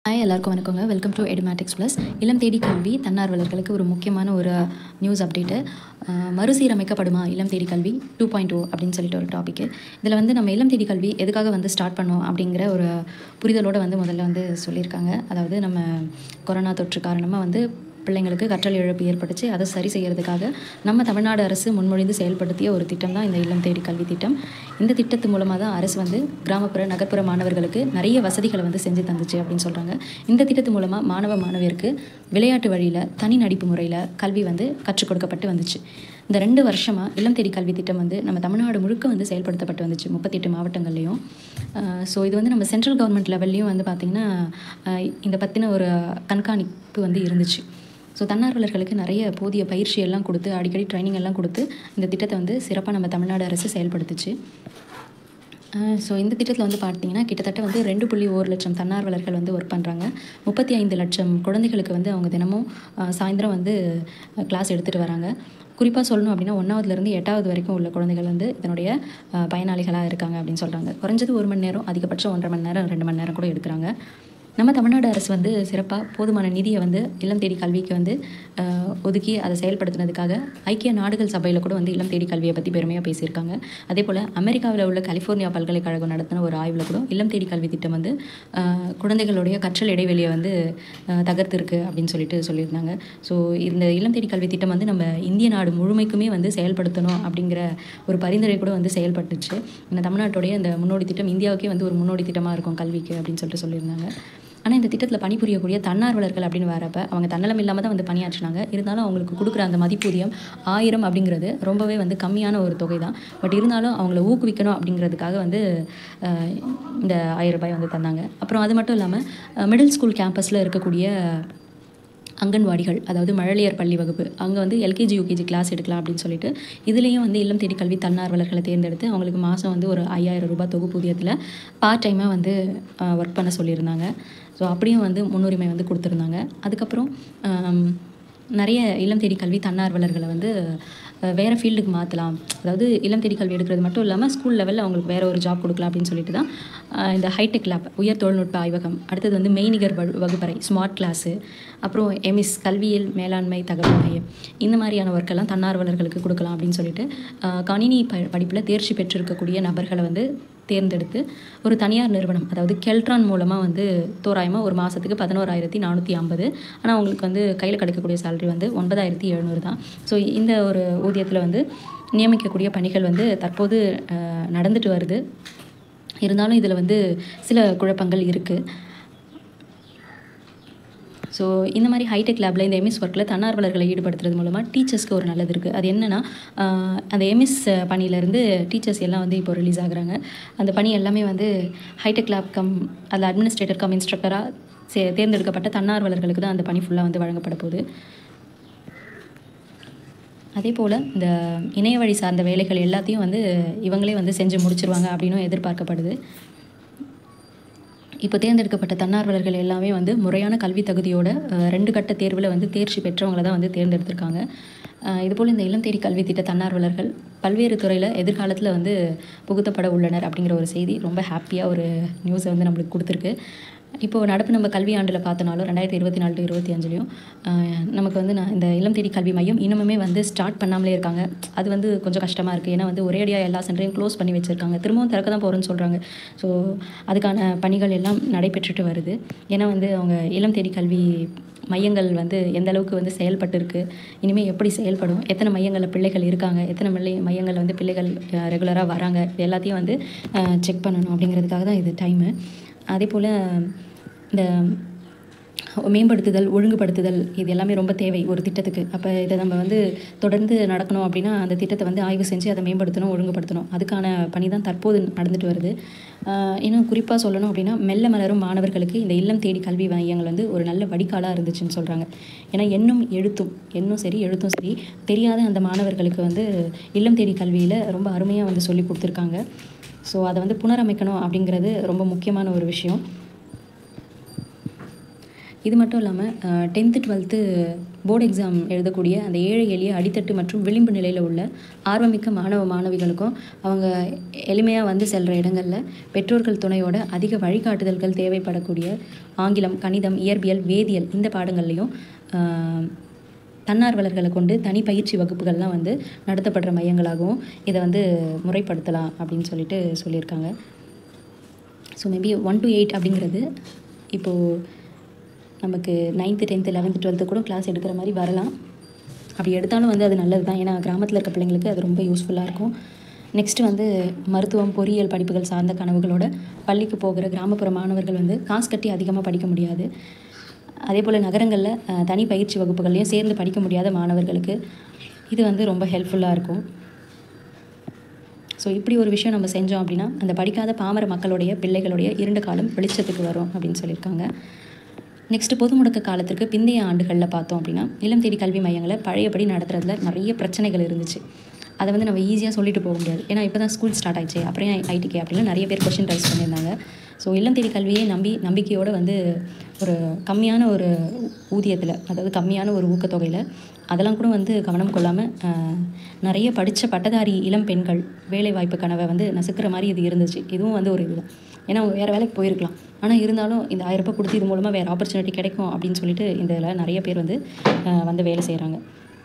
Hi எல்லாருக்கும் வணக்கங்க. Welcome to Edumatics plus. இளம் தேடி கல்வி தன்னார்வலர்களுக்கு ஒரு முக்கியமான ஒரு நியூஸ் அப்டேட்டு. மறுசீரமைக்கப்படுமா இளம் தேடி கல்வி 2.0 அப்படின்னு சொல்லிட்டு ஒரு டாப்பிக்கு. இதில் வந்து நம்ம இளம் தேடி கல்வி எதுக்காக வந்து ஸ்டார்ட் பண்ணோம் அப்படிங்கிற ஒரு புரிதலோடு வந்து முதல்ல வந்து சொல்லியிருக்காங்க. அதாவது நம்ம கொரோனா தொற்று காரணமாக வந்து பிள்ளைங்களுக்கு கற்றல் இழப்பு ஏற்பட்டுச்சு. அதை சரி செய்கிறதுக்காக நம்ம தமிழ்நாடு அரசு முன்மொழிந்து செயல்படுத்திய ஒரு திட்டம் தான் இந்த இல்லம் தேடி கல்வி திட்டம். இந்த திட்டத்து மூலமாக தான் அரசு வந்து கிராமப்புற நகர்ப்புற மாணவர்களுக்கு நிறைய வசதிகளை வந்து செஞ்சு தந்துச்சு அப்படின்னு சொல்கிறாங்க. இந்த திட்டத்து மூலமாக மாணவியருக்கு விளையாட்டு வழியில் தனி நடிப்பு முறையில் கல்வி வந்து கற்றுக் கொடுக்கப்பட்டு வந்துச்சு. இந்த 2 வருஷமாக இல்லம் தேடி கல்வி திட்டம் வந்து நம்ம தமிழ்நாடு முழுக்க வந்து செயல்படுத்தப்பட்டு வந்துச்சு 38 மாவட்டங்கள்லேயும். ஸோ இது வந்து நம்ம சென்ட்ரல் கவர்மெண்ட் லெவல்லையும் வந்து பார்த்திங்கன்னா இந்த பற்றின ஒரு கண்காணிப்பு வந்து இருந்துச்சு. ஸோ தன்னார்வலர்களுக்கு நிறைய போதிய பயிற்சி எல்லாம் கொடுத்து அடிக்கடி ட்ரைனிங் எல்லாம் கொடுத்து இந்த திட்டத்தை வந்து சிறப்பாக நம்ம தமிழ்நாடு அரசு செயல்படுத்துச்சு. ஸோ இந்த திட்டத்தில் வந்து பார்த்திங்கன்னா கிட்டத்தட்ட வந்து 2.1 லட்சம் தன்னார்வலர்கள் வந்து ஒர்க் பண்ணுறாங்க. 35 லட்சம் குழந்தைகளுக்கு வந்து அவங்க தினமும் சாயந்தரம் வந்து கிளாஸ் எடுத்துகிட்டு வராங்க. குறிப்பாக சொல்லணும் அப்படின்னா 1ஆவதுலேருந்து 8ஆவது வரைக்கும் உள்ள குழந்தைகள் வந்து இதனுடைய பயனாளிகளாக இருக்காங்க அப்படின்னு சொல்கிறாங்க. குறைஞ்சது 1 மணி நேரம், அதிகபட்சம் 1.5 மணி நேரம், 2 மணி நேரம் கூட எடுக்கிறாங்க. நம்ம தமிழ்நாடு அரசு வந்து சிறப்பாக போதுமான நிதியை வந்து இல்லம் தேடி கல்விக்கு வந்து ஒதுக்கி அதை செயல்படுத்தினதுக்காக ஐக்கிய நாடுகள் சபையில் கூட வந்து இல்லம் தேடி கல்வியை பற்றி பெருமையாக பேசியிருக்காங்க. அதே போல் அமெரிக்காவில் உள்ள கலிஃபோர்னியா பல்கலைக்கழகம் நடத்தின ஒரு ஆய்வில் கூட இல்லம் தேடி கல்வி திட்டம் வந்து குழந்தைகளுடைய கற்றல் இடைவெளியை வந்து தகர்த்திருக்கு அப்படின்னு சொல்லியிருந்தாங்க. ஸோ இந்த இல்லம் தேடி கல்வி திட்டம் வந்து நம்ம இந்திய நாடு முழுமைக்குமே வந்து செயல்படுத்தணும் அப்படிங்கிற ஒரு பரிந்துரை கூட வந்து செயல்பட்டுச்சு. இந்த தமிழ்நாட்டுடைய இந்த முன்னோடி திட்டம் இந்தியாவுக்கே வந்து ஒரு முன்னோடி திட்டமாக இருக்கும் கல்விக்கு அப்படின்னு சொல்லியிருந்தாங்க. ஆனால் இந்த திட்டத்தில் பணிபுரியக்கூடிய தன்னார்வலர்கள் அப்படின்னு வரப்போ அவங்க தன்னலம் இல்லாமல் தான் வந்து பணியாற்றினாங்க. இருந்தாலும் அவங்களுக்கு கொடுக்குற அந்த மதிப்பூதியம் 1000 அப்படிங்கிறது ரொம்பவே வந்து கம்மியான ஒரு தொகை தான். பட் இருந்தாலும் அவங்கள ஊக்குவிக்கணும் அப்படிங்கிறதுக்காக வந்து இந்த 1000 ரூபாய் வந்து தந்தாங்க. அப்புறம் அது மட்டும் இல்லாமல் மிடில் ஸ்கூல் கேம்பஸில் இருக்கக்கூடிய அங்கன்வாடிகள், அதாவது மழலையர் பள்ளி வகுப்பு, அங்கே வந்து எல்கேஜி யூகேஜி கிளாஸ் எடுக்கலாம் அப்படின்னு சொல்லிட்டு இதுலேயும் வந்து இல்லம் தேடி கல்வி தன்னார்வலர்களை தேர்ந்தெடுத்து அவங்களுக்கு மாதம் வந்து ஒரு 5000 ரூபாய் தொகுப்பூதியத்தில் பார்ட் டைமாக வந்து ஒர்க் பண்ண சொல்லியிருந்தாங்க. ஸோ அப்படியும் வந்து முன்னுரிமை வந்து கொடுத்துருந்தாங்க. அதுக்கப்புறம் நிறைய இல்லம் தேடி கல்வி தன்னார்வலர்களை வந்து வேறு ஃபீல்டுக்கு மாற்றலாம். அதாவது இல்லம் தேடி கல்வி எடுக்கிறது மட்டும் இல்லாமல் ஸ்கூல் லெவலில் அவங்களுக்கு வேறு ஒரு ஜாப் கொடுக்கலாம் அப்படின்னு சொல்லிட்டு தான் இந்த ஹைடெக் லேப், உயர் தொழில்நுட்ப ஆய்வகம், அடுத்தது வந்து மெய்நிகர் வகுப்பறை, ஸ்மார்ட் கிளாஸு, அப்புறம் எம்எஸ் கல்வியியல் மேலாண்மை தகவல் மையம், இந்த மாதிரியான ஒர்க்கெல்லாம் தன்னார்வலர்களுக்கு கொடுக்கலாம் அப்படின்னு சொல்லிட்டு கணினி படிப்பில் தேர்ச்சி பெற்றிருக்கக்கூடிய நபர்களை வந்து தேர்ந்தெடுத்து ஒரு தனியார் நிறுவனம், அதாவது கெல்ட்ரான் மூலமாக வந்து தோராயமாக ஒரு மாதத்துக்கு 11,450. ஆனால் அவங்களுக்கு வந்து கையில் கிடைக்கக்கூடிய சேலரி வந்து 9,700 தான். ஸோ இந்த ஒரு ஊதியத்தில் வந்து நியமிக்கக்கூடிய பணிகள் வந்து தற்போது நடந்துட்டு வருது. இருந்தாலும் இதில் வந்து சில குழப்பங்கள் இருக்குது. ஸோ இந்த மாதிரி ஹைடெக் லேபில் இந்த எம்எஸ் ஒர்க்கில் தன்னார்வலர்களை ஈடுபடுத்துறது மூலமாக டீச்சர்ஸ்க்கு ஒரு நல்லது இருக்குது. அது என்னென்னா அந்த எம்எஸ் பணியிலேருந்து டீச்சர்ஸ் எல்லாம் வந்து இப்போ ரிலீஸ் ஆகுறாங்க. அந்த பணி எல்லாமே வந்து ஹைடெக் லேப் அதில் அட்மினிஸ்ட்ரேட்டர் இன்ஸ்ட்ரக்டராக தேர்ந்தெடுக்கப்பட்ட தன்னார்வலர்களுக்கு தான் அந்த பணி ஃபுல்லாக வந்து வழங்கப்பட போகுது. அதே போல் இந்த இணைய வழி சார்ந்த வேலைகள் எல்லாத்தையும் வந்து இவங்களே வந்து செஞ்சு முடிச்சிருவாங்க அப்படின்னும் எதிர்பார்க்கப்படுது. இப்போ தேர்ந்தெடுக்கப்பட்ட தன்னார்வலர்கள் எல்லாமே வந்து முறையான கல்வி தகுதியோட 2 கட்ட தேர்வில் வந்து தேர்ச்சி பெற்றவங்களை தான் வந்து தேர்ந்தெடுத்திருக்காங்க. இதுபோல் இந்த இல்லம் தேடி கல்வி திட்ட தன்னார்வலர்கள் பல்வேறு துறையில் எதிர்காலத்தில் வந்து புகுத்தப்பட உள்ளனர் அப்படிங்கிற ஒரு செய்தி ரொம்ப ஹாப்பியாக ஒரு நியூஸை வந்து நம்மளுக்கு கொடுத்துருக்கு. இப்போது நடப்பு நம்ம கல்வி ஆண்டில் பார்த்தனாலும் 2024 to 25லையும் நமக்கு வந்து இந்த இல்லம் தேடி கல்வி மையம் இன்னுமே வந்து ஸ்டார்ட் பண்ணாமலே இருக்காங்க. அது வந்து கொஞ்சம் கஷ்டமாக இருக்குது. ஏன்னா வந்து ஒரேடியாக எல்லா சென்டரையும் க்ளோஸ் பண்ணி வச்சுருக்காங்க. திரும்பவும் திறக்க தான் போகிறோன்னு சொல்கிறாங்க. ஸோ அதுக்கான பணிகள் எல்லாம் நடைபெற்றுட்டு வருது. ஏன்னா வந்து அவங்க இல்லம் தேடி கல்வி மையங்கள் வந்து எந்த அளவுக்கு வந்து செயல்பட்டு இருக்குது, இனிமேல் எப்படி செயல்படும், எத்தனை மையங்களில் பிள்ளைகள் இருக்காங்க, எத்தனை மையங்களில் வந்து பிள்ளைகள் ரெகுலராக வராங்க, இது எல்லாத்தையும் வந்து செக் பண்ணணும் அப்படிங்கிறதுக்காக தான் இது டைமு. அதே போல் இந்த மேம்படுத்துதல், ஒழுங்குபடுத்துதல் இது எல்லாமே ரொம்ப தேவை ஒரு திட்டத்துக்கு. அப்போ இதை நம்ம வந்து தொடர்ந்து நடக்கணும் அப்படின்னா அந்த திட்டத்தை வந்து ஆய்வு செஞ்சு அதை மேம்படுத்தணும், ஒழுங்குபடுத்தணும். அதுக்கான பணி தான் தற்போது நடந்துட்டு வருது. இன்னும் குறிப்பாக சொல்லணும் அப்படின்னா மெல்ல மலரும் மாணவர்களுக்கு இந்த இல்லம் தேடி கல்வி மையங்கள் வந்து ஒரு நல்ல வடிகாலாக இருந்துச்சுன்னு சொல்கிறாங்க. ஏன்னா எண்ணும் சரி எழுத்தும் சரி தெரியாத அந்த மாணவர்களுக்கு வந்து இல்லம் தேடி கல்வியில் ரொம்ப அருமையாக வந்து சொல்லி கொடுத்துருக்காங்க. ஸோ அதை வந்து புனரமைக்கணும் அப்படிங்கிறது ரொம்ப முக்கியமான ஒரு விஷயம். இது மட்டும் இல்லாமல் 10th 12th போர்டு எக்ஸாம் எழுதக்கூடிய அந்த ஏழை எளிய அடித்தட்டு மற்றும் விளிம்பு நிலையில் உள்ள ஆர்வமிக்க மாணவிகளுக்கும் அவங்க எளிமையாக வந்து செல்கிற இடங்களில் பெற்றோர்கள் துணையோட அதிக வழிகாட்டுதல்கள் தேவைப்படக்கூடிய ஆங்கிலம், கணிதம், இயற்பியல், வேதியியல் இந்த பாடங்கள்லையும் தன்னார்வலர்களை கொண்டு தனி பயிற்சி வகுப்புகள்லாம் வந்து நடத்தப்படுற மையங்களாகவும் இதை வந்து முறைப்படுத்தலாம் அப்படின்னு சொல்லியிருக்காங்க. ஸோ மேபி 1 to 8 அப்படிங்கிறது இப்போது நமக்கு 9th 10th 11th 12th கூட கிளாஸ் எடுக்கிற மாதிரி வரலாம். அப்படி எடுத்தாலும் வந்து அது நல்லது தான். ஏன்னா கிராமத்தில் இருக்க பிள்ளைங்களுக்கு அது ரொம்ப யூஸ்ஃபுல்லாக இருக்கும். நெக்ஸ்ட்டு வந்து மருத்துவம், பொறியியல் படிப்புகள் சார்ந்த கனவுகளோட பள்ளிக்கு போகிற கிராமப்புற மாணவர்கள் வந்து காசு கட்டி அதிகமாக படிக்க முடியாது. அதே போல் நகரங்களில் தனி பயிற்சி வகுப்புகள்லையும் சேர்ந்து படிக்க முடியாத மாணவர்களுக்கு இது வந்து ரொம்ப ஹெல்ப்ஃபுல்லாக இருக்கும். ஸோ இப்படி ஒரு விஷயம் நம்ம செஞ்சோம் அப்படின்னா அந்த படிக்காத பாமர மக்களுடைய பிள்ளைகளுடைய இருண்ட காலம் வெளிச்சத்துக்கு வரும் அப்படின்னு சொல்லியிருக்காங்க. நெக்ஸ்ட்டு பொது முடக்க காலத்திற்கு பிந்தைய ஆண்டுகளில் பார்த்தோம் அப்படின்னா இல்லம் தேடி கல்வி மையங்களை பழையபடி நடத்துறதுல நிறைய பிரச்சனைகள் இருந்துச்சு. அதை வந்து நம்ம ஈஸியாக சொல்லிட்டு போக முடியாது. ஏன்னா இப்போ தான் ஸ்கூல் ஸ்டார்ட் ஆயிடுச்சு, அப்புறம் ஐடிகே அப்படிலாம் நிறைய பேர் கொஸ்டின் ரைஸ் பண்ணியிருந்தாங்க. ஸோ இல்லம் தேடி கல்வியை நம்பிக்கையோடு வந்து ஒரு கம்மியான ஒரு ஊதியத்தில், அதாவது கம்மியான ஒரு ஊக்கத்தொகையில் அதெல்லாம் கூட வந்து கவனம் கொள்ளாமல் நிறைய படித்த பட்டதாரி இளம் பெண்கள் வேலைவாய்ப்பு கனவை வந்து நசுக்கிற மாதிரி இது இருந்துச்சு. இதுவும் வந்து ஒரு இதுதான். ஏன்னா வேறு வேலைக்கு போயிருக்கலாம், ஆனால் இருந்தாலும் இந்த 1000 ரூபாய் கொடுத்து இது மூலமாக வேறு ஆப்பர்ச்சுனிட்டி கிடைக்கும் அப்படின்னு சொல்லிட்டு இதில் நிறைய பேர் வந்து வேலை செய்கிறாங்க.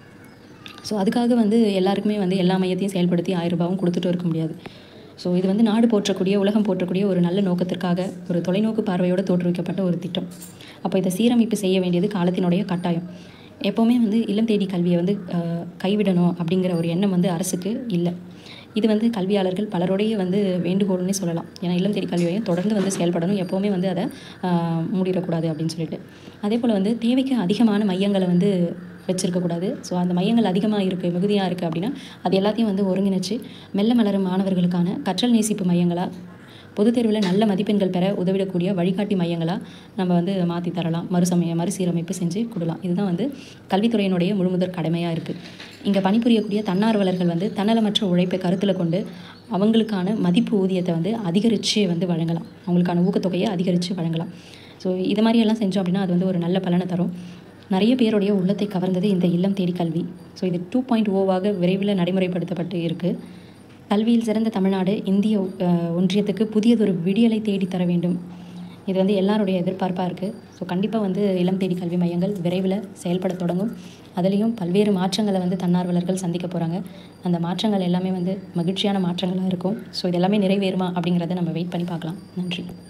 ஸோ அதுக்காக வந்து எல்லாருக்குமே வந்து எல்லா மையத்தையும் செயல்படுத்தி 1000 ரூபாயும் கொடுத்துட்டு இருக்க முடியாது. ஸோ இது வந்து நாடு போற்றக்கூடிய, உலகம் போற்றக்கூடிய ஒரு நல்ல நோக்கத்திற்காக ஒரு தொலைநோக்கு பார்வையோடு தோற்றுவிக்கப்பட்ட ஒரு திட்டம். அப்போ இதை சீரமைப்பு செய்ய வேண்டியது காலத்தினுடைய கட்டாயம். எப்போவுமே வந்து இல்லம் தேடி கல்வியை வந்து கைவிடணும் அப்படிங்கிற ஒரு எண்ணம் வந்து அரசுக்கு இல்லை. இது வந்து கல்வியாளர்கள் பலருடைய வந்து வேண்டுகோள்னே சொல்லலாம். ஏன்னா இல்லம் தேடி கல்வியையும் தொடர்ந்து வந்து செயல்படணும், எப்போவுமே வந்து அதை மூடிடக்கூடாது அப்படின்னு சொல்லிட்டு. அதே போல் வந்து தேவைக்கு அதிகமான மையங்களை வந்து வச்சுருக்கக்கூடாது. ஸோ அந்த மையங்கள் அதிகமாக இருக்குது, மிகுதியாக இருக்குது அப்படின்னா அது எல்லாத்தையும் வந்து ஒருங்கிணைச்சு மெல்ல மலரும் மாணவர்களுக்கான கற்றல் நேசிப்பு மையங்களாக, பொதுத் தேர்வில் நல்ல மதிப்பெண்கள் பெற உதவிடக்கூடிய வழிகாட்டி மையங்களாக நம்ம வந்து மாற்றி தரலாம், மறுசீரமைப்பு செஞ்சு கொடுக்கலாம். இதுதான் வந்து கல்வித்துறையினுடைய முழுமுதற் கடமையாக இருக்குது. இங்கே பணிபுரியக்கூடிய தன்னார்வலர்கள் வந்து தன்னலமற்ற உழைப்பை கருத்தில் கொண்டு அவங்களுக்கான மதிப்பு ஊதியத்தை வந்து அதிகரித்து வந்து வழங்கலாம், அவங்களுக்கான ஊக்கத்தொகையை அதிகரித்து வழங்கலாம். ஸோ இது மாதிரியெல்லாம் செஞ்சோம் அப்படின்னா அது வந்து ஒரு நல்ல பலனை தரும். நிறைய பேருடைய உள்ளத்தை கவர்ந்தது இந்த இல்லம் தேடி கல்வி. ஸோ இது 2.0 விரைவில் நடைமுறைப்படுத்தப்பட்டு இருக்குது. கல்வியில் சிறந்த தமிழ்நாடு இந்திய ஒன்றியத்துக்கு புதியதொரு விடியலை தேடித்தர வேண்டும். இது வந்து எல்லாருடைய எதிர்பார்ப்பாக இருக்குது. ஸோ கண்டிப்பாக வந்து இல்லம் தேடி கல்வி மையங்கள் விரைவில் செயல்பட தொடங்கும். அதுலேயும் பல்வேறு மாற்றங்களை வந்து தன்னார்வலர்கள் சந்திக்க போகிறாங்க. அந்த மாற்றங்கள் எல்லாமே வந்து மகிழ்ச்சியான மாற்றங்களாக இருக்கும். ஸோ இது எல்லாமே நிறைவேறுமா அப்படிங்கிறத நம்ம வெயிட் பண்ணி பார்க்கலாம். நன்றி.